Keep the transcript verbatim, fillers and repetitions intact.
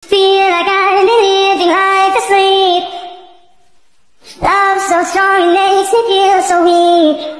Feel like I've been living life asleep. Love so strong, it makes me feel so weak.